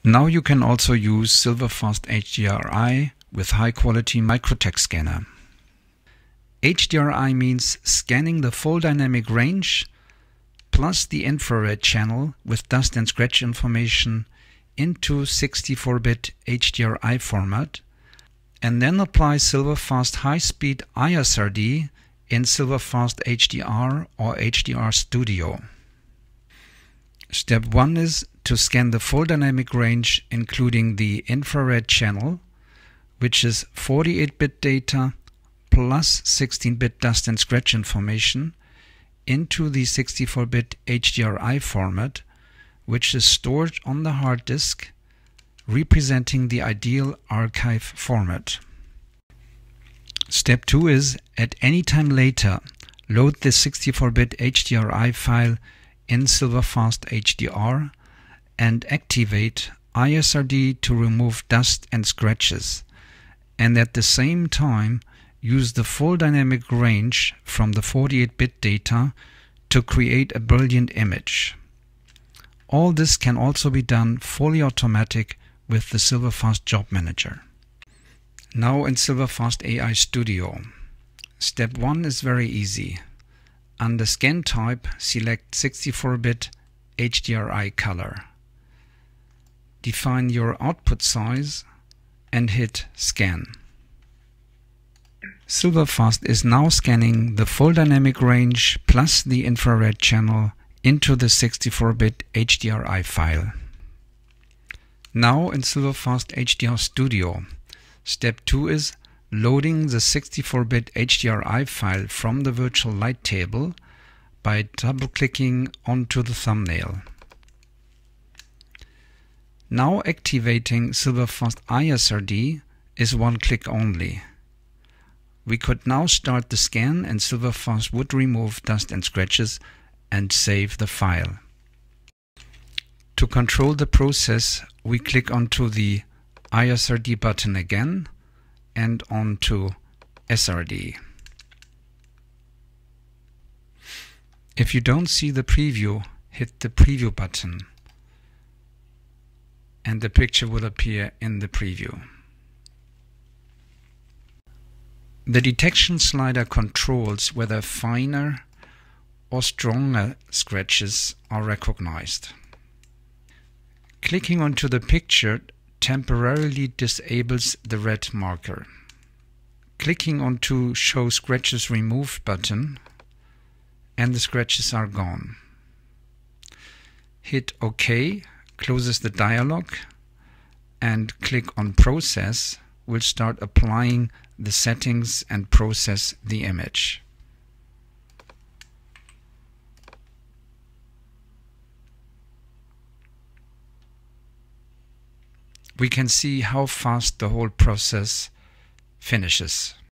Now you can also use Silverfast HDRI with high-quality microtext scanner. HDRI means scanning the full dynamic range plus the infrared channel with dust and scratch information into 64-bit HDRI format, and then apply Silverfast high-speed ISRD in Silverfast HDR or HDR Studio. Step 1 is to scan the full dynamic range including the infrared channel, which is 48-bit data plus 16-bit dust and scratch information into the 64-bit HDRI format, which is stored on the hard disk, representing the ideal archive format. Step 2 is, at any time later, load the 64-bit HDRI file in Silverfast HDR and activate ISRD to remove dust and scratches, and at the same time use the full dynamic range from the 48-bit data to create a brilliant image. All this can also be done fully automatic with the Silverfast Job Manager. Now in Silverfast AI Studio. Step 1 is very easy. Under Scan Type, select 64-bit HDRI color. Define your output size and hit Scan. Silverfast is now scanning the full dynamic range plus the infrared channel into the 64-bit HDRI file. Now in Silverfast HDR Studio, step 2 is loading the 64-bit HDRI file from the virtual light table by double-clicking onto the thumbnail. Now activating Silverfast ISRD is one click only. We could now start the scan and Silverfast would remove dust and scratches and save the file. To control the process, we click onto the ISRD button again and onto SRD. If you don't see the preview, hit the preview button and the picture will appear in the preview. The detection slider controls whether finer or stronger scratches are recognized. Clicking onto the picture temporarily disables the red marker. Clicking onto Show Scratches Removed button and the scratches are gone. Hit OK, closes the dialog, and click on Process will start applying the settings and process the image. We can see how fast the whole process finishes.